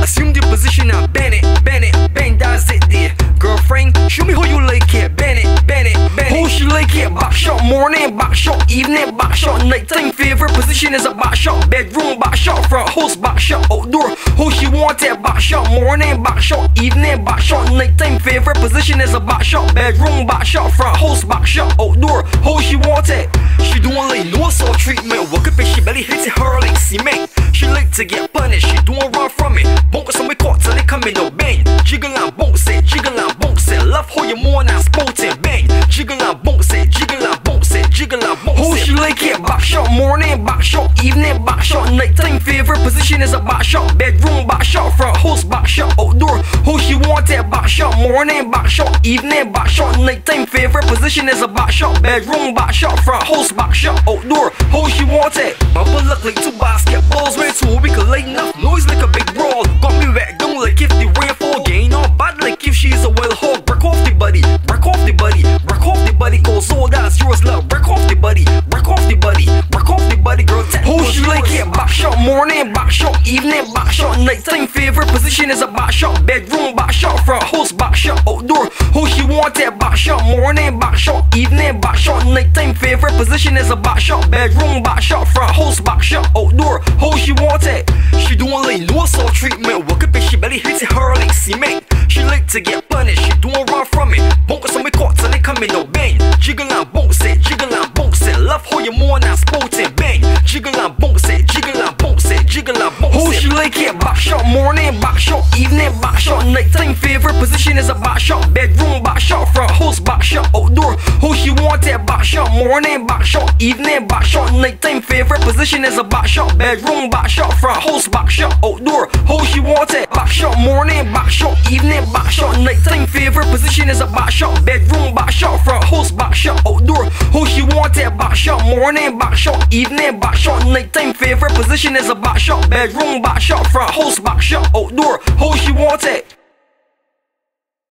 Assume the position now, bend it, bend, that's it there. Girlfriend, show me how you like it, bend it. How she like it, back shot morning, back shot evening, back shot nighttime. Favorite position is a back shot bedroom, back shot front house, back shot outdoor. How she want it, back shot morning, back shot evening, back shot nighttime. Favorite position is a back shot bedroom, back shot front house, back shot outdoor. How she want it? She don't like no assault treatment. Walk up and she belly hits it her like cement. She like to get punished, she don't run from it. Bonk some caught till they come in no bang. Jiggle and bounce it, jiggle and bounce it. Love how you more now sporting bang. Jiggle and bounce it, jiggle and bounce it, jiggle and bounce it. How she like it? Back shot morning, back shot evening, back shot nighttime. Favorite position is a back shot bedroom, back shot front house, back shot outdoor. How she want it? Back shot morning, back shot evening, back shot nighttime. Favorite position is a back shot bedroom, back shot front house, back shot outdoor. How she want it? Bubble look like two basketballs, when two we could light enough noise like a big brawl. Got me wet down like if the rainfall gain on bad like if she's a wild hog. Break off the body, break off the body, break off the body. Goes all that's yours love. Break off the body, break off the body, break off the body, girl. How she like it? Back shot morning, back shot evening, back shot nighttime. Favorite position is a back shot bedroom, back shot front house, back shot outdoor. How she want it? Back shot morning, back shot evening, back shot nighttime. Favorite position is a back shot bedroom, back shot front house, back shot outdoor. How she want it? She don't like no assault treatment. Walk up and she belly hits it her like cement. She like to get punished, she don't run from it. Bonk some caught till they come in no bang. Jiggle and bounce it, jiggle and bounce it. Love how you more now sporting bang. Jiggle and bounce it, jiggle and bounce it, jiggle and bounce it. How she like it? Back shot morning, back shot evening, back shot nighttime. Favorite position is a back shot bedroom, back shot front house, back shot outdoor. How she want it? Back shot morning, back shot evening, back shot nighttime. Favorite position is a back shot bedroom, back shot front house, back shot outdoor. How she want it? Back shot morning, back shot evening, back shot nighttime. Favorite position is a back shot bedroom, back shot front house, back shot outdoor. How she want it? Back shot morning, back shot evening, back shot nighttime. Favorite position is a back shot bedroom, back shot front house, back shot outdoor. How she want it?